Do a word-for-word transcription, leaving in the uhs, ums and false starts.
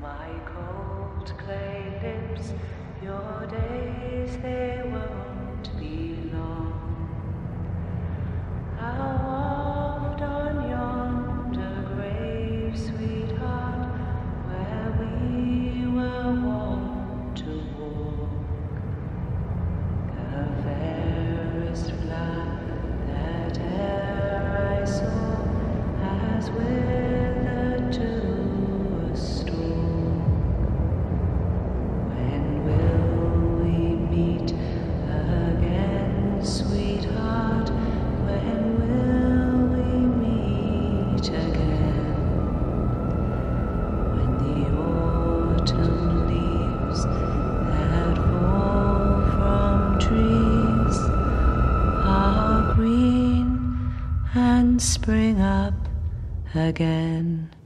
my cold clay lips, your days they won't be long. How oft on yonder grave, sweetheart, where we were wont to walk, the fairest flower that e'er I saw has withered to a stalk. When will we meet again, sweetheart? When will we meet again? When the autumn leaves that fall from trees are green and spring up again.